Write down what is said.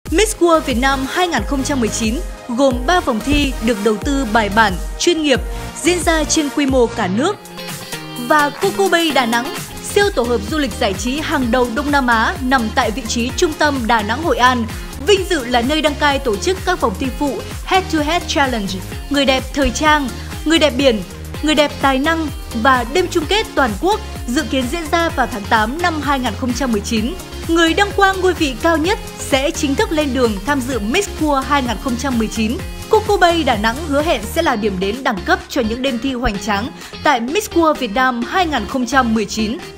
Miss World Việt Nam 2019 gồm 3 vòng thi được đầu tư bài bản, chuyên nghiệp, diễn ra trên quy mô cả nước. Và Coco Bay Đà Nẵng, siêu tổ hợp du lịch giải trí hàng đầu Đông Nam Á nằm tại vị trí trung tâm Đà Nẵng, Hội An, vinh dự là nơi đăng cai tổ chức các vòng thi phụ Head to Head Challenge, người đẹp thời trang, người đẹp biển, người đẹp tài năng và đêm chung kết toàn quốc dự kiến diễn ra vào tháng 8 năm 2019. Người đăng quang ngôi vị cao nhất sẽ chính thức lên đường tham dự Miss World 2019. Coco Bay Đà Nẵng hứa hẹn sẽ là điểm đến đẳng cấp cho những đêm thi hoành tráng tại Miss World Việt Nam 2019.